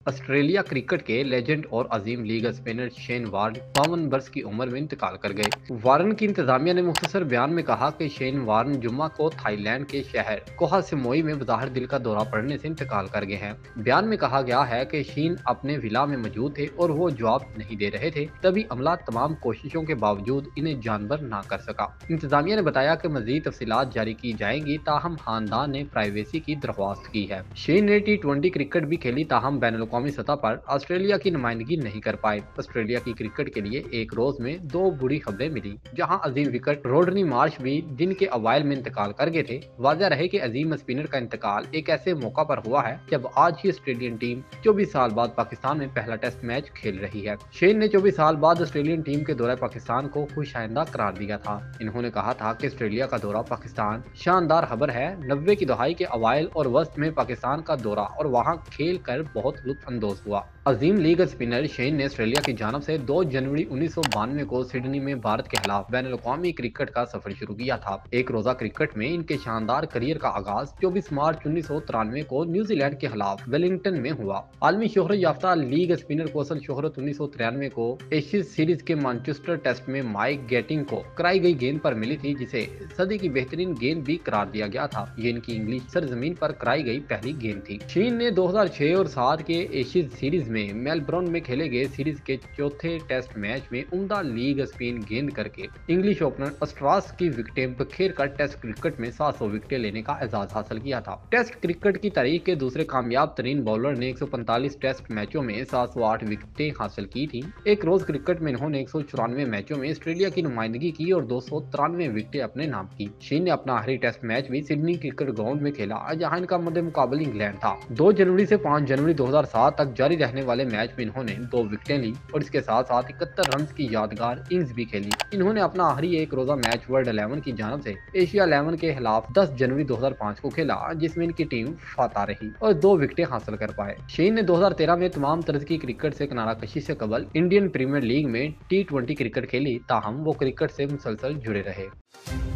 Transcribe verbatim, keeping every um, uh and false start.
Australia cricket کے legend اور عظیم لیگ اسپنر شین وارن باون برس کی عمر میں انتقال کر گئے۔ وارن کی انتظامیہ نے مختصر بیان میں کہا کہ شین وارن جمعہ کو تھائی لینڈ کے شہر کوہا سموئی میں بظاہر دل کا دورہ پڑنے سے انتقال کر گئے ہیں۔ بیان میں کہا گیا ہے کہ شین اپنے ولا میں موجود تھے اور وہ جواب نہیں دے رہے تھے، تبھی عملہ تمام کوششوں کے باوجود انہیں جانبر نہ کر سکا۔ انتظامیہ نے بتایا کہ مزید تفصیلات جاری کی جائیں گی، تاہم خاندان نے پرائیویسی کی درخواست کی ہے۔ شین نے ٹی ٹوئنٹی کرکٹ بھی کھیلی، تاہم بین الاقوامی سطح پر آسٹریلیا کی نمائندگی نہیں کر پائے۔ آسٹریلیا کی کرکٹ کے لیے ایک روز میں دو بری خبریں ملی، جہاں عظیم وکٹ روڈنی مارش بھی دن کے اوائل میں انتقال کر گئے تھے۔ واضح رہے کہ عظیم اسپنر کا انتقال ایک ایسے موقع پر ہوا ہے جب آج ہی آسٹریلین ٹیم چوبیس سال بعد پاکستان میں پہلا ٹیسٹ میچ کھیل رہی ہے۔ شین نے چوبیس سال بعد آسٹریلین ٹیم کے دورہ پاکستان کو خوش آئندہ قرار دیا تھا۔ انہوں نے کہا تھا کہ آسٹریلیا کا دورہ پاکستان شاندار خبر ہے۔ نوے کی دہائی کے اوائل اور وسط میں پاکستان کا دورہ اور وہاں کھیل کر بہت لطف اندوز ہوا۔ عظیم لیگ اسپنر شین نے آسٹریلیا کی جانب سے دو جنوری انیس سو بانوے کو سڈنی میں بھارت کے خلاف بین الاقوامی کرکٹ کا سفر شروع کیا تھا۔ ایک روزہ کرکٹ میں ان کے شاندار کیریئر کا آغاز چوبیس مارچ انیس سو ترانوے کو نیوزی لینڈ کے خلاف ویلنگٹن میں ہوا۔ عالمی شہرت یافتہ لیگ اسپنر کو اصل شہرت انیس سو ترانوے کو ایشز سیریز کے مانچسٹر ٹیسٹ میں مائک گیٹنگ کو کرائی گئی گیند پر ملی تھی، جسے صدی کی بہترین گیند بھی قرار دیا گیا تھا۔ یہ ان کی انگلش سرزمین پر کرائی گئی پہلی گیند تھی۔ شین نے دو ہزار چھ اور سات کے ایشز سیریز میں میلبورن میں کھیلے گئے سیریز کے چوتھے ٹیسٹ میچ میں عمدہ لیگ اسپن گیند کر کے انگلش اوپنر اسٹراس کی وکٹیں بکھیر کر ٹیسٹ کرکٹ میں سات سو وکٹیں لینے کا اعزاز حاصل کیا تھا۔ ٹیسٹ کرکٹ کی تاریخ کے دوسرے کامیاب ترین بولر نے ایک سو پینتالیس ٹیسٹ میچوں میں سات سو آٹھ وکٹیں حاصل کی تھیں۔ ایک روز کرکٹ میں انہوں نے ایک سو چورانوے میچوں میں آسٹریلیا کی نمائندگی کی اور دو سو ترانوے وکٹیں اپنے نام کی۔ شین نے اپنا آخری ٹیسٹ میچ بھی سڈنی کرکٹ گراؤنڈ میں کھیلا، جہاں ان کا مد مقابل انگلینڈ تھا۔ دو جنوری سے پانچ جنوری دو ہزار سات تک جاری رہنے والے میچ میں انہوں نے دو وکٹیں لی اور اس کے ساتھ ساتھ اکہتر رنز کی یادگار اننگز بھی کھیلی۔ انہوں نے اپنا آخری ایک روزہ میچ ورلڈ الیون کی جانب سے ایشیا الیون کے خلاف دس جنوری دو ہزار پانچ کو کھیلا، جس میں ان کی ٹیم فاتح رہی اور دو وکٹیں حاصل کر پائے۔ شین نے دو ہزار تیرہ میں تمام طرز کی کرکٹ سے کنارہ کشی سے قبل انڈین پریمیئر لیگ میں ٹی ٹوئنٹی کرکٹ کھیلی، تاہم وہ کرکٹ سے مسلسل جڑے رہے۔